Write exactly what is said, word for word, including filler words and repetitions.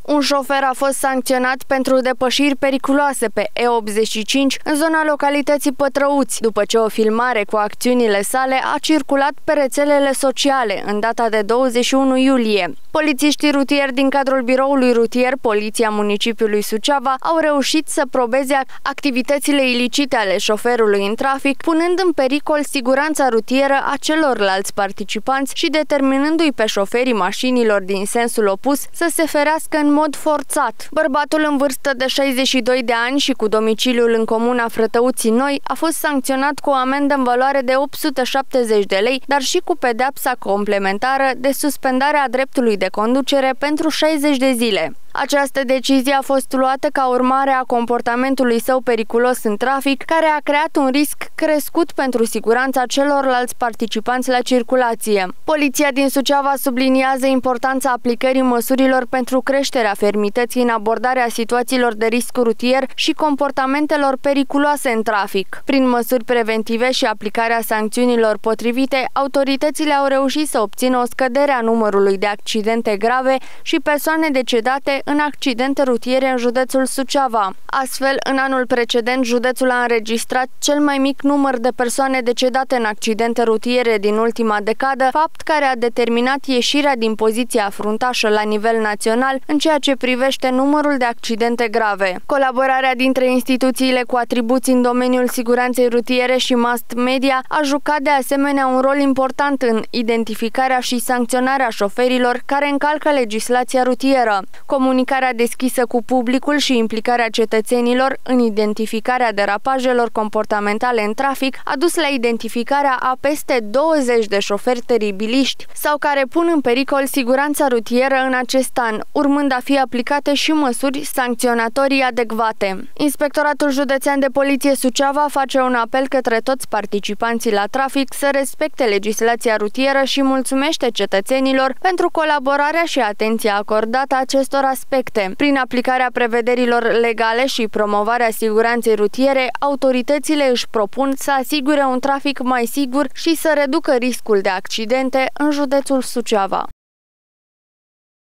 Un șofer a fost sancționat pentru depășiri periculoase pe E optzeci și cinci în zona localității Pătrăuți, după ce o filmare cu acțiunile sale a circulat pe rețelele sociale în data de douăzeci și unu iulie. Polițiștii rutieri din cadrul biroului rutier Poliția Municipiului Suceava au reușit să probeze activitățile ilicite ale șoferului în trafic, punând în pericol siguranța rutieră a celorlalți participanți și determinându-i pe șoferii mașinilor din sensul opus să se ferească în mod forțat. Bărbatul în vârstă de șaizeci și doi de ani și cu domiciliul în comuna Frătăuții Noi a fost sancționat cu o amendă în valoare de opt sute șaptezeci de lei, dar și cu pedeapsa complementară de suspendare a dreptului de conducere pentru șaizeci de zile. Această decizie a fost luată ca urmare a comportamentului său periculos în trafic, care a creat un risc crescut pentru siguranța celorlalți participanți la circulație. Poliția din Suceava subliniază importanța aplicării măsurilor pentru creșterea fermității în abordarea situațiilor de risc rutier și comportamentelor periculoase în trafic. Prin măsuri preventive și aplicarea sancțiunilor potrivite, autoritățile au reușit să obțină o scădere a numărului de accidente grave și persoane decedate în accidente rutiere în județul Suceava. Astfel, în anul precedent, județul a înregistrat cel mai mic număr de persoane decedate în accidente rutiere din ultima decadă, fapt care a determinat ieșirea din poziția fruntașă la nivel național în ceea ce privește numărul de accidente grave. Colaborarea dintre instituțiile cu atribuții în domeniul siguranței rutiere și mass media a jucat de asemenea un rol important în identificarea și sancționarea șoferilor care încalcă legislația rutieră. Comunicarea deschisă cu publicul și implicarea cetățenilor în identificarea derapajelor comportamentale în trafic a dus la identificarea a peste douăzeci de șoferi teribiliști sau care pun în pericol siguranța rutieră în acest an, urmând a fi aplicate și măsuri sancționatorii adecvate. Inspectoratul Județean de Poliție Suceava face un apel către toți participanții la trafic să respecte legislația rutieră și mulțumește cetățenilor pentru colaborarea și atenția acordată acestor aspecte. Prin aplicarea prevederilor legale și promovarea siguranței rutiere, autoritățile își propun să asigure un trafic mai sigur și să reducă riscul de accidente în județul Suceava.